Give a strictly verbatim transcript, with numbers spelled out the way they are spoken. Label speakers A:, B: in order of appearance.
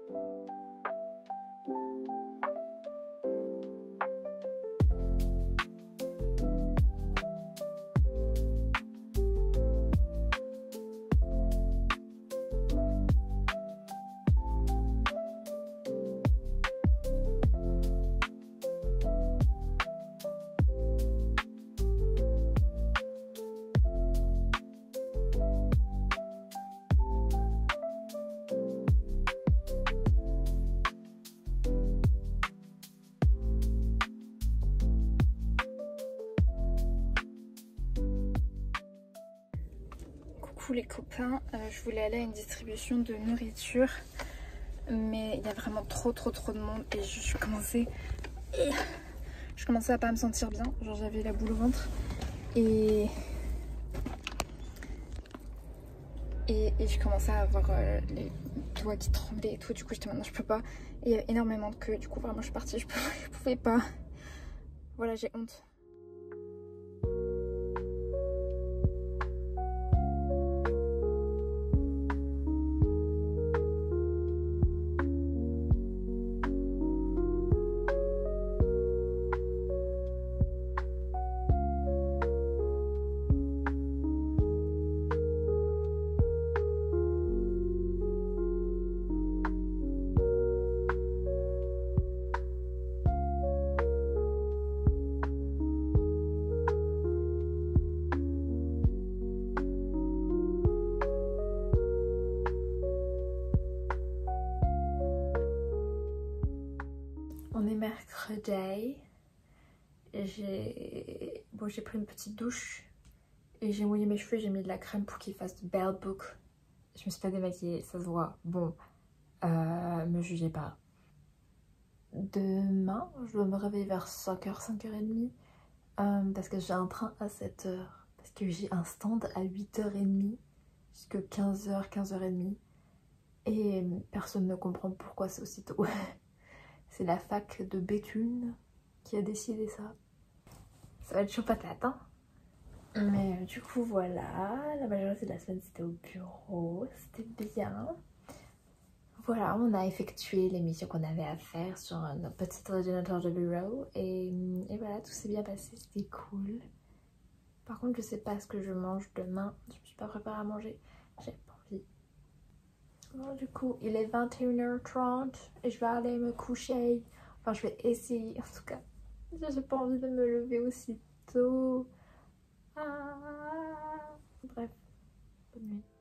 A: Coucou les copains, euh, je voulais aller à une distribution de nourriture, mais il y a vraiment trop trop trop de monde et je, je commençais je commençais à pas me sentir bien, genre j'avais la boule au ventre et et, et je commençais à avoir euh, les doigts qui tremblaient et tout, du coup j'étais maintenant je peux pas, et il y avait énormément de queue, du coup vraiment je suis partie, je pouvais, je pouvais pas, voilà, j'ai honte. On est mercredi, j'ai bon, j'ai pris une petite douche et j'ai mouillé mes cheveux, j'ai mis de la crème pour qu'ils fassent de belle boucle. Je me suis pas démaquillée, ça se voit, bon, euh, me jugez pas. Demain, je dois me réveiller vers cinq heures, cinq heures trente euh, parce que j'ai un train à sept heures, parce que j'ai un stand à huit heures trente jusqu'à quinze heures, quinze heures trente et personne ne comprend pourquoi c'est aussitôt. C'est la fac de Béthune qui a décidé ça. Ça va être chaud patate, hein. Mais du coup, voilà. La majorité de la semaine, c'était au bureau. C'était bien. Voilà, on a effectué les missions qu'on avait à faire sur notre petit ordinateur de bureau. Et, et voilà, tout s'est bien passé. C'était cool. Par contre, je sais pas ce que je mange demain. Je me suis pas préparée à manger. J'ai pas envie. Bon, du coup, il est vingt et une heures trente et je vais aller me coucher. Enfin, je vais essayer. En tout cas, j'ai pas envie de me lever aussitôt. Ah. Bref, bonne nuit.